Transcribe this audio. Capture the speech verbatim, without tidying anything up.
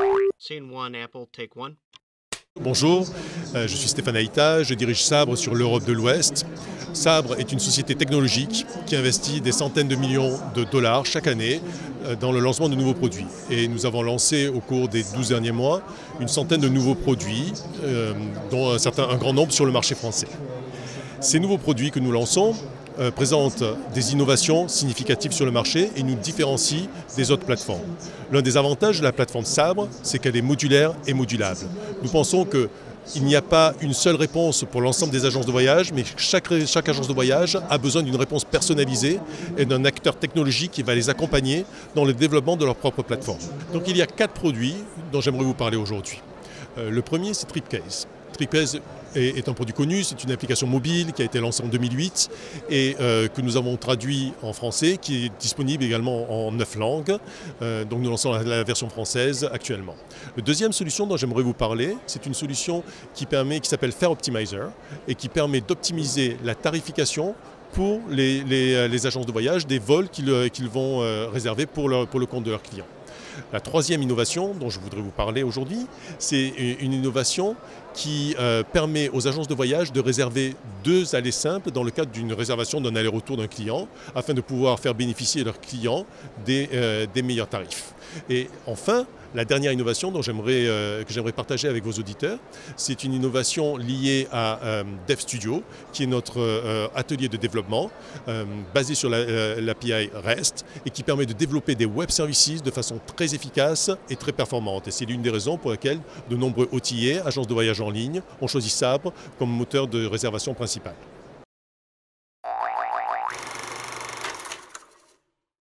Scene one, Apple, take one. Bonjour, euh, je suis Stéphane Aïta, je dirige Sabre sur l'Europe de l'Ouest. Sabre est une société technologique qui investit des centaines de millions de dollars chaque année euh, dans le lancement de nouveaux produits. Et nous avons lancé au cours des douze derniers mois une centaine de nouveaux produits, euh, dont un, certain, un grand nombre sur le marché français. Ces nouveaux produits que nous lançons euh, présentent des innovations significatives sur le marché et nous différencient des autres plateformes. L'un des avantages de la plateforme Sabre, c'est qu'elle est modulaire et modulable. Nous pensons qu'il n'y a pas une seule réponse pour l'ensemble des agences de voyage, mais chaque, chaque agence de voyage a besoin d'une réponse personnalisée et d'un acteur technologique qui va les accompagner dans le développement de leur propre plateforme. Donc il y a quatre produits dont j'aimerais vous parler aujourd'hui. Euh, le premier, c'est TripCase. TripCase est, est un produit connu, c'est une application mobile qui a été lancée en deux mille huit et euh, que nous avons traduit en français, qui est disponible également en neuf langues. Euh, donc nous lançons la, la version française actuellement. La deuxième solution dont j'aimerais vous parler, c'est une solution qui permet, qui s'appelle Fare Optimizer et qui permet d'optimiser la tarification pour les, les, les agences de voyage des vols qu'ils qu'ils vont euh, réserver pour, leur, pour le compte de leurs clients. La troisième innovation dont je voudrais vous parler aujourd'hui, c'est une innovation qui euh, permet aux agences de voyage de réserver deux allées simples dans le cadre d'une réservation d'un aller-retour d'un client afin de pouvoir faire bénéficier leurs clients des, euh, des meilleurs tarifs. Et enfin, la dernière innovation dont j'aimerais, euh, que j'aimerais partager avec vos auditeurs, c'est une innovation liée à euh, DevStudio, qui est notre euh, atelier de développement euh, basé sur l'A P I REST et qui permet de développer des web services de façon très efficace et très performante. Et c'est l'une des raisons pour lesquelles de nombreux hôteliers, agences de voyage en ligne, ont choisi Sabre comme moteur de réservation principal.